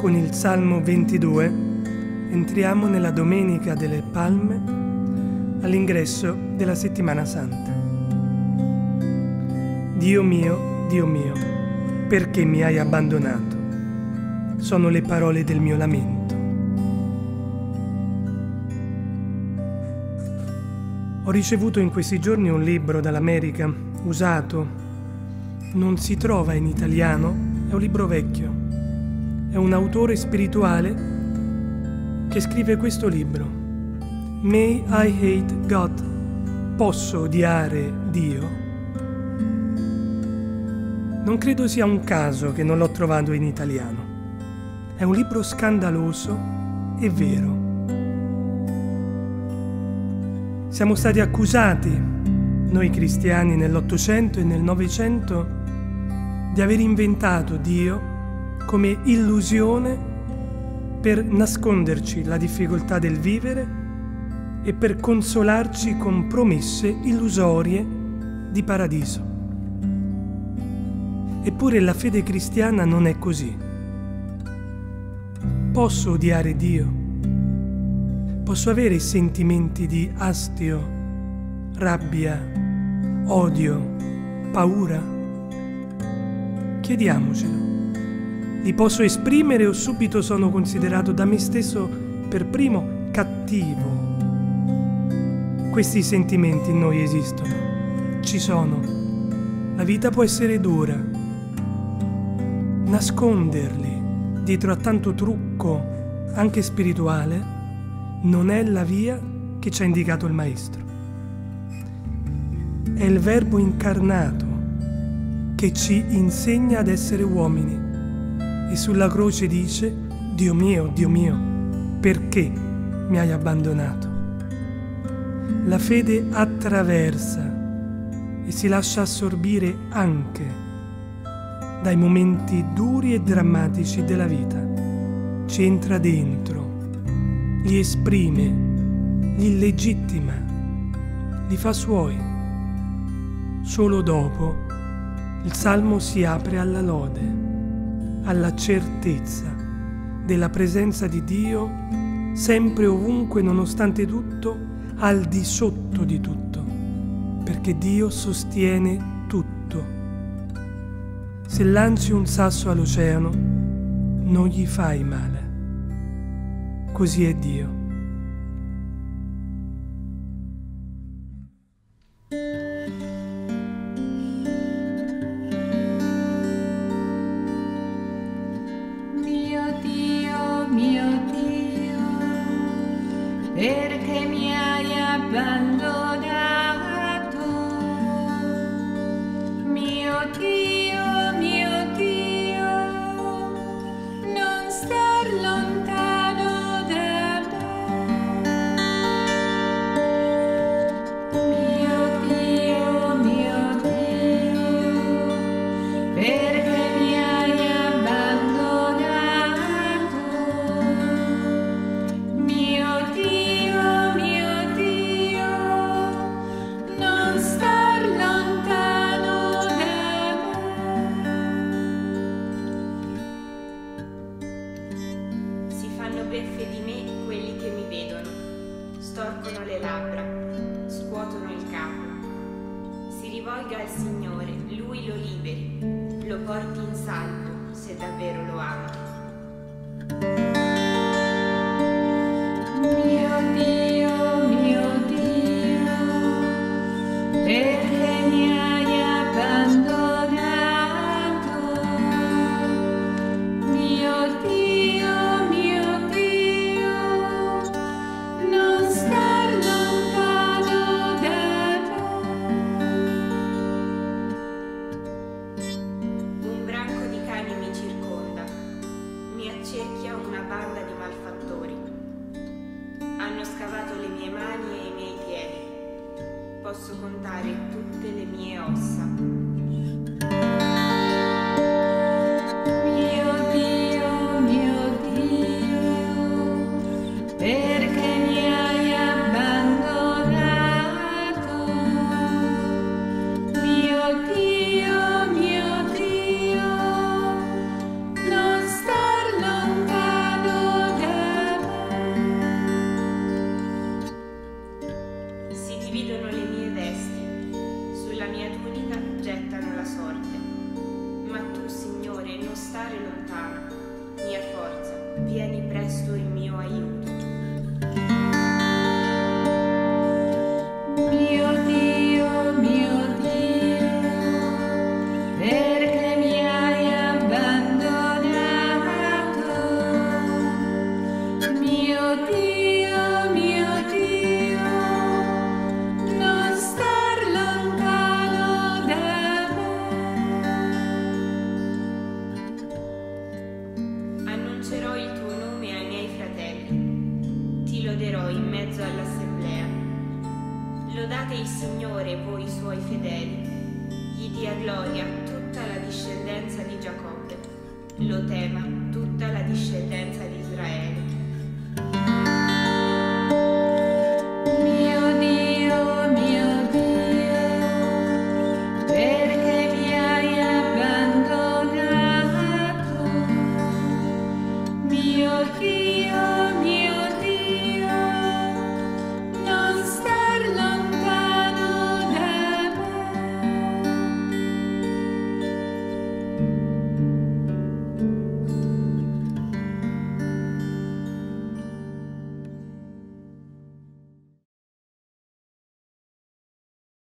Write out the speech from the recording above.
con il Salmo 22 entriamo nella Domenica delle Palme all'ingresso della Settimana Santa. Dio mio, perché mi hai abbandonato? Sono le parole del mio lamento. Ho ricevuto in questi giorni un libro dall'America, usato, non si trova in italiano, è un libro vecchio. È un autore spirituale che scrive questo libro. May I hate God? Posso odiare Dio? Non credo sia un caso che non l'ho trovato in italiano. È un libro scandaloso e vero. Siamo stati accusati, noi cristiani nell'Ottocento e nel Novecento, di aver inventato Dio come illusione per nasconderci la difficoltà del vivere e per consolarci con promesse illusorie di paradiso. Eppure la fede cristiana non è così. Posso odiare Dio? Posso avere sentimenti di astio, rabbia, odio, paura? Chiediamocelo. Li posso esprimere o subito sono considerato da me stesso per primo cattivo? Questi sentimenti in noi esistono, ci sono. La vita può essere dura. Nasconderli dietro a tanto trucco, anche spirituale, non è la via che ci ha indicato il Maestro. È il Verbo incarnato che ci insegna ad essere uomini e sulla croce dice: Dio mio, perché mi hai abbandonato? La fede attraversa e si lascia assorbire anche dai momenti duri e drammatici della vita. Ci entra dentro, li esprime, li legittima, li fa suoi. Solo dopo il Salmo si apre alla lode, alla certezza della presenza di Dio sempre ovunque, nonostante tutto, al di sotto di tutto, perché Dio sostiene tutto. Se lanci un sasso all'oceano, non gli fai male. Così è Dio. Perché mi hai abbandonato, mio Dio, non star lontano da me, mio Dio, perché mi hai abbandonato, mio Dio, non star lontano da me. Si fanno beffe di me quelli che mi vedono, storcono le labbra, scuotono il capo. Si rivolga al Signore, Lui lo liberi, lo porti in salvo se davvero lo ama. Mio Dio, perché mi hai abbandonato, mio Dio, non star lontano da me. Un branco di cani mi circonda, mi accerchia una banda di malfattori. Hanno scavato le mie mani e i miei piedi. Posso contare tutte le mie ossa. Mio Dio, perché mi hai abbandonato, mio Dio, non star lontano. stare lontano. Mia forza, vieni presto in mio aiuto. Mio Dio, perché mi hai abbandonato? Mio Dio, non star lontano da me. Annuncerò il tuo nome ai miei fratelli, ti loderò in mezzo all'assemblea. Lodate il Signore, voi suoi fedeli, gli dia gloria tutta la discendenza di Giacobbe, lo tema tutta la discendenza di